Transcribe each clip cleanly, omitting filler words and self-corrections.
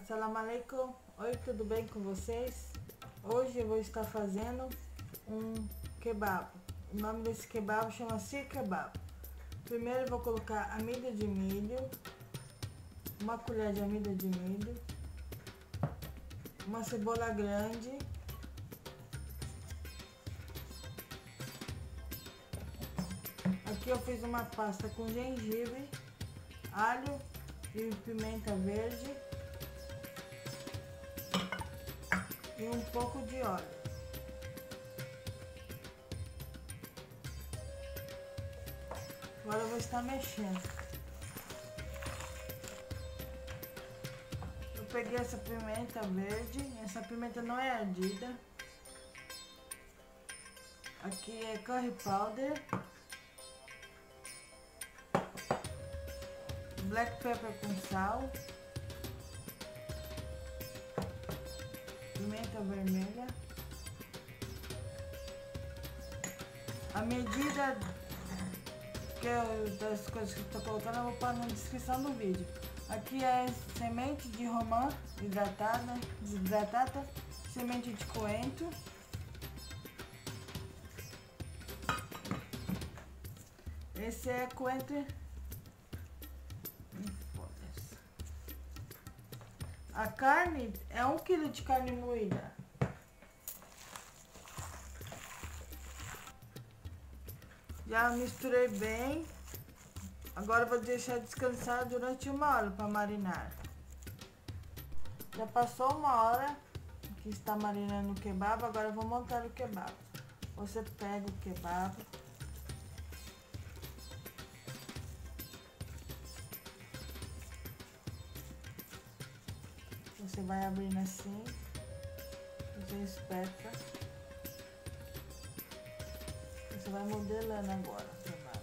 Assalamu alaikum, oi, tudo bem com vocês? Hoje eu vou estar fazendo um kebab. O nome desse kebab chama Sir Kebab. Primeiro eu vou colocar amido de milho, uma colher de amido de milho, uma cebola grande, aqui eu fiz uma pasta com gengibre, alho e pimenta verde e um pouco de óleo. Agora eu vou estar mexendo. Eu peguei essa pimenta verde, essa pimenta não é ardida. Aqui é curry powder, black pepper com sal, pimenta vermelha. A medida das coisas que eu estou colocando eu vou pôr na descrição do vídeo. Aqui é semente de romã desidratada, semente de coentro, esse é coentro. A carne é 1 kg de carne moída. Já misturei bem. Agora eu vou deixar descansar durante 1 hora para marinar. Já passou 1 hora que está marinando o kebab. Agora eu vou montar o kebab. Você pega o kebab, você vai abrindo assim, você espeta, você vai modelando agora o kebab.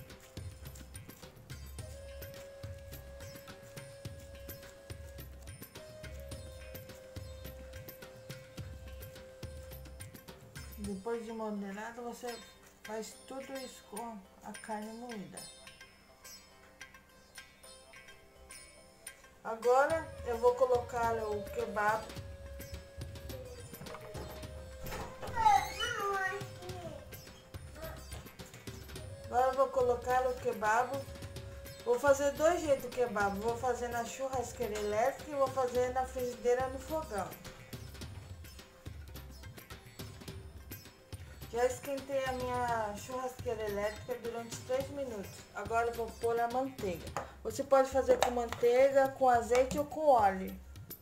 Depois de modelado, você faz tudo isso com a carne moída. Agora eu vou colocar o kebab. Agora eu vou colocar o kebab. Vou fazer 2 jeitos o kebab. Vou fazer na churrasqueira elétrica e vou fazer na frigideira no fogão. Já esquentei a minha churrasqueira elétrica durante 3 minutos. Agora eu vou pôr a manteiga. Você pode fazer com manteiga, com azeite ou com óleo.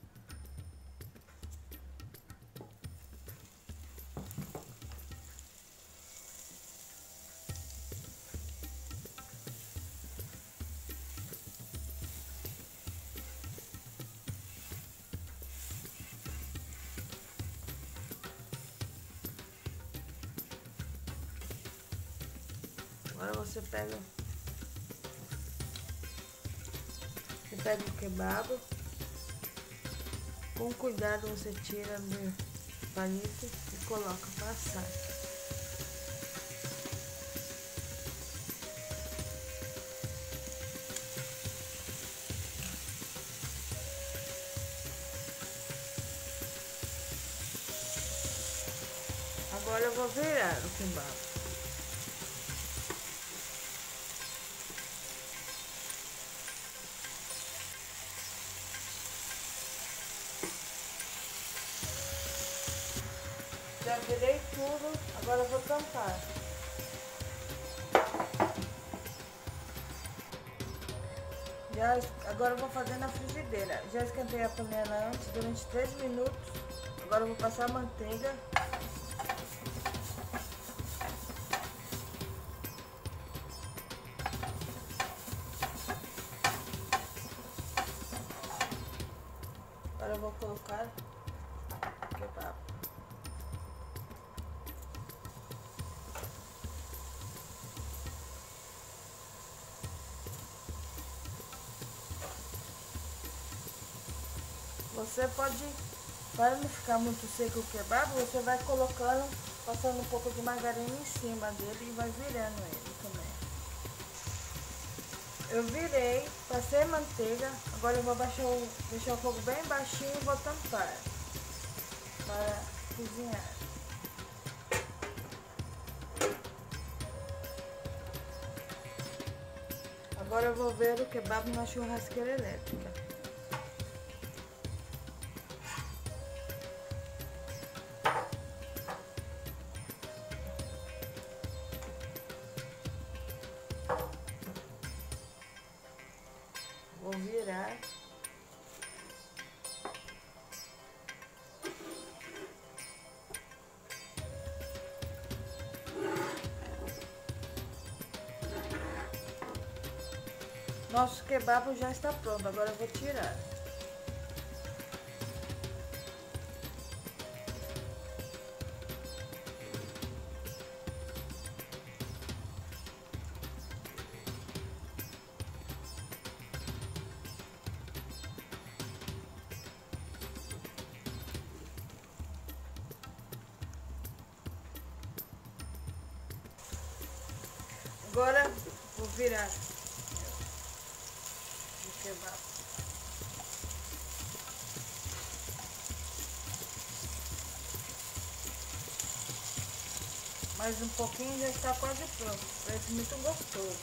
Agora você pega o kebab, com cuidado você tira do palito e coloca para assar. Agora eu vou virar o kebab. Já virei tudo, agora eu vou tampar. Agora eu vou fazer na frigideira. Já esquentei a panela antes, durante 3 minutos. Agora eu vou passar a manteiga. Agora eu vou colocar o kebab. Você pode, para não ficar muito seco o kebab, você vai colocando, passando um pouco de margarina em cima dele e vai virando ele também. Eu virei, passei manteiga, agora eu vou deixar o fogo bem baixinho e vou tampar para cozinhar. Agora eu vou ver o kebab na churrasqueira elétrica. Vou virar. Nosso kebab já está pronto, agora eu vou tirar. Agora vou virar o kebab. Mais um pouquinho já está quase pronto. Parece muito gostoso.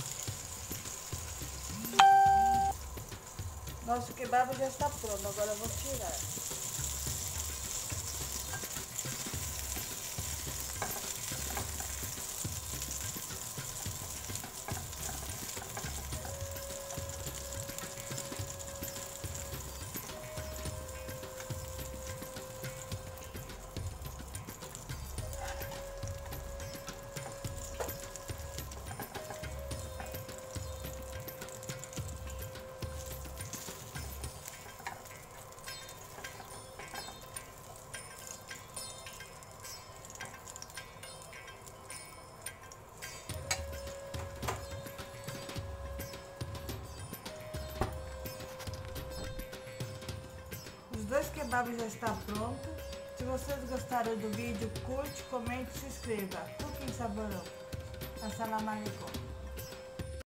Nosso kebab já está pronto, agora eu vou tirar. Os dois kebabs já estão prontos. Se vocês gostaram do vídeo, curte, comente e se inscreva. Cooking Saborão. Assalamu alaikum.